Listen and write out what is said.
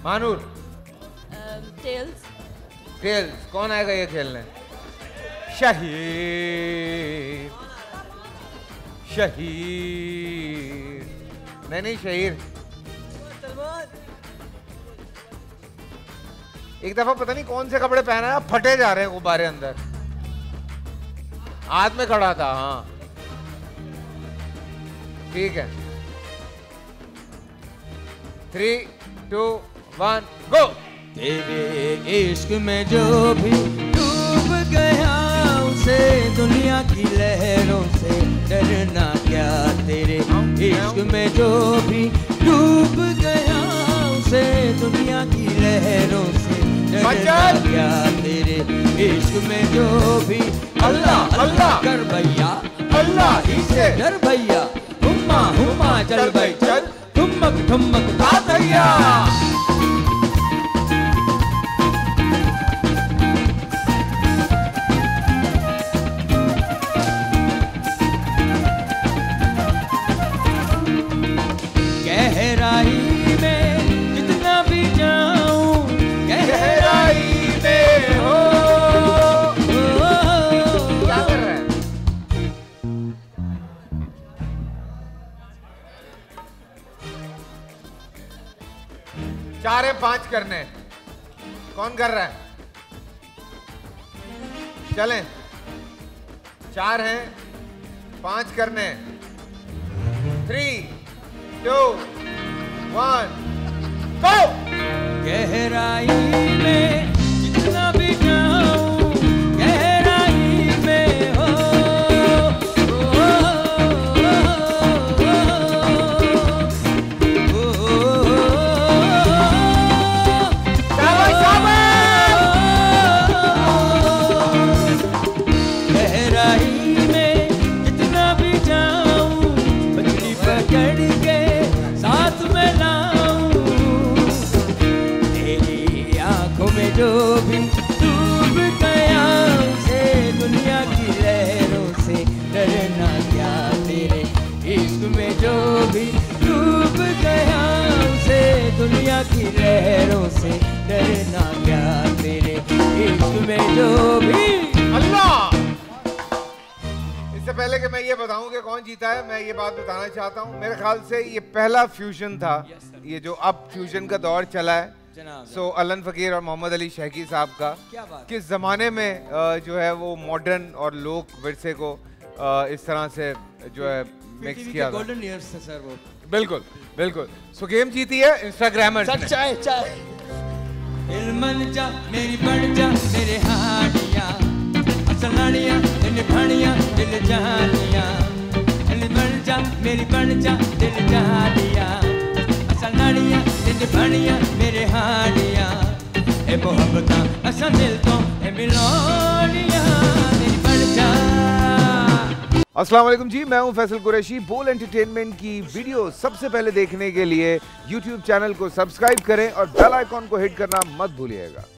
Manur. Tales. Tales. कौन आएगा ये खेलने? शहीर। शहीर नहीं शहीर। एक दफा पता नहीं कौन से कपड़े पहना है, फटे जा रहे हैं गुब्बारे अंदर। हाथ में खड़ा था। हाँ ठीक है। 3, 2, 1 गो। तेरे इश्क में जो भी डूब गया उसे दुनिया की लहरों से डरना क्या। तेरे इश्क में जो भी डूब गया उसे दुनिया की लहरों से डरना क्या। तेरे इश्क में जो भी अल्लाह अल्लाह कर भैया, अल्लाह ही से डर भैया। हुम्मा हुम्मा चल भाई चल, ठुमक ठुमक ता भैया। गहराई में जितना भी जाऊं, गहराई में हो। क्या कर रहा है? चार है 5 करने। कौन कर रहा है? चलें। 4 हैं 5 करने। 3, 2, 1 गो। गहराई में जितना भी जाऊं, गहराई में हो। गहराई में जितना भी जाऊं, मछली पकड़ के साथ में लाऊं। तेरी आंखों में जो भी डूब गया उसे दुनिया की लहरों से डरना क्या। तेरे इश्क में जो भी डूब गया उसे दुनिया की लहरों से डरना क्या। तेरे इश्क में जो भी अल्लाह। इससे पहले कि मैं ये बताऊं कि कौन जीता है, मैं ये बात बताना चाहता हूं। मेरे ख्याल से ये पहला फ्यूजन था। ये जो अब फ्यूजन का दौर चला है, सो अलन फकीर और मोहम्मद अली शेखी साहब का क्या बात। किस ज़माने में जो है वो मॉडर्न और लोक विरसे को इस तरह से जो है मिक्स किया था। गोल्डन ईयर्स थे सर वो। बिल्कुल बिल्कुल। सो गेम जीती है इंस्टाग्रामर्स ने। चाय चाय। दिल मन जा मेरी बन जा मेरे हानिया, असलानिया दिल भानिया दिल जहानिया। दिल बन जा मेरी बन जा दिल जहानिया, असलानिया दिल भानिया मेरे हानिया। ए मोहब्बता असा दिल तो ए मिलानिया दिल बन जा। अस्सलाम वालेकुम जी, मैं हूं फैसल कुरैशी। बोल एंटरटेनमेंट की वीडियो सबसे पहले देखने के लिए YouTube चैनल को सब्सक्राइब करें और बेल आइकॉन को हिट करना मत भूलिएगा।